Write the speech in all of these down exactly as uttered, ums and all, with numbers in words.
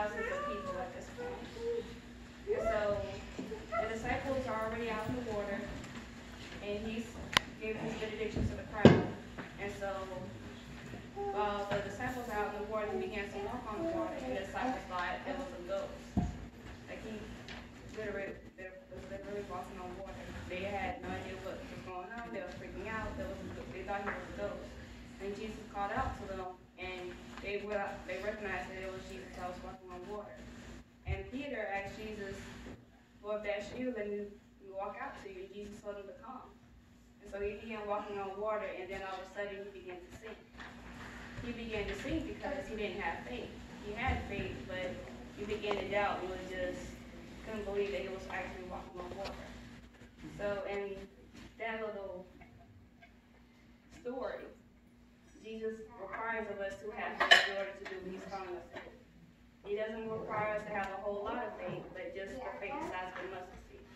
thousands of people at this point. And so the disciples are already out in the water, and he gave his benediction to the crowd. And so while the disciples are out in the water, he began to walk on the water, and the disciples thought it was a ghost. Like he literally, they was literally walking on water. They had no idea what was going on. They were freaking out. There was, they thought he was a ghost. And Jesus called out to them, and they were, they recognized that it was Jesus that was walking on water. And Peter asked Jesus, well, if that's you, let me walk out to you. And Jesus told him to come. And so he began walking on water, and then all of a sudden he began to sink. He began to sink because he didn't have faith. He had faith, but he began to doubt and was just couldn't believe that he was actually walking on water. So in that little story, Jesus requires of us to have faith in order to do what he's calling us to do. He doesn't require us to have a whole lot of faith, but just the faith the size of a mustard seed.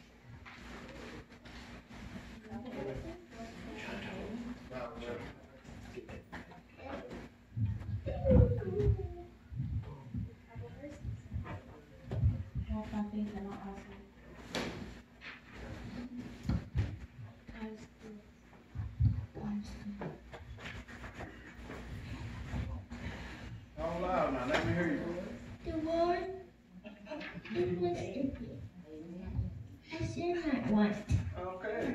Walk by faith and not by sight. All loud now, let me hear you. The Lord, it was stupid. I said that once. Okay.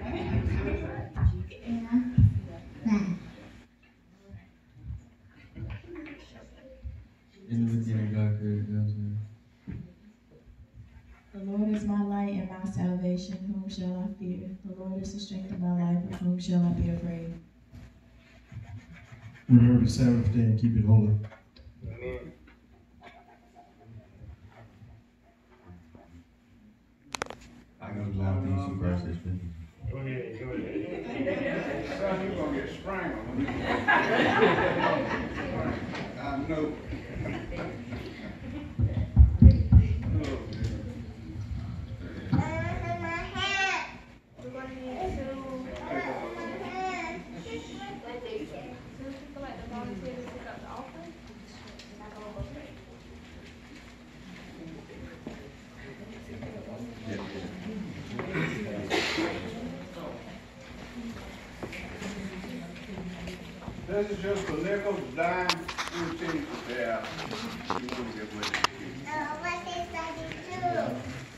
In the beginning, God created the heavens and earth. The Lord is my light and my salvation. Whom shall I fear? The Lord is the strength of my life. Of whom shall I be afraid? Remember the Sabbath day and keep it holy. Amen. I know the law of these who Christ has been. Go ahead, go ahead. Son, you're going to get strangled. I know. We're going to need two, two people like the volunteers to pick up the offering. And I'm going to go pray. This is just a nickel, dime, routine for there. You want to get with it. Uh, what is that do?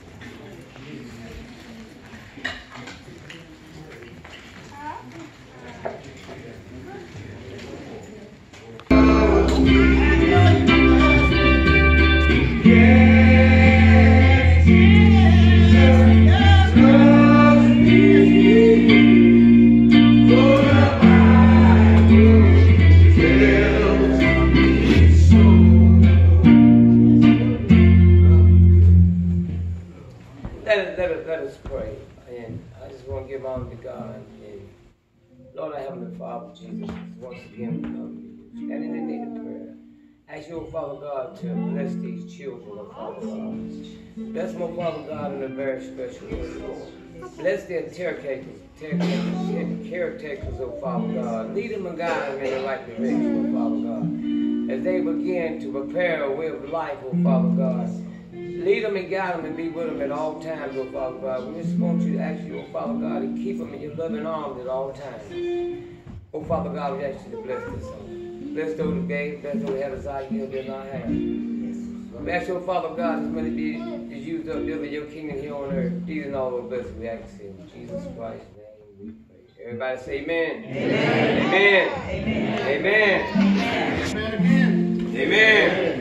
Let us pray, and I just want to give honor to God. And Lord, our Heavenly Father, Jesus, once again we come to you, standing in need of prayer. Ask you, oh Father God, to bless these children, oh Father God. Bless them, oh Father God, in a very special way, Lord. Bless their caretakers, caretakers, caretakers, oh Father God. Lead them and guide them in the right direction, oh Father God. As they begin to prepare a way of life, oh Father God. Lead them and guide them and be with them at all times, oh Father God. We just want you to ask you, oh Father God, to keep them in your loving arms at all times. Oh Father God, we ask you to bless this song. Bless those who gave, bless those who had a desire here, did not have. We ask you, oh Father God, as many be is used up building your kingdom here on earth. These and all those blessings we ask in Jesus Christ's name we pray. Everybody say amen. Amen. Amen. Amen. Amen. Amen. Amen.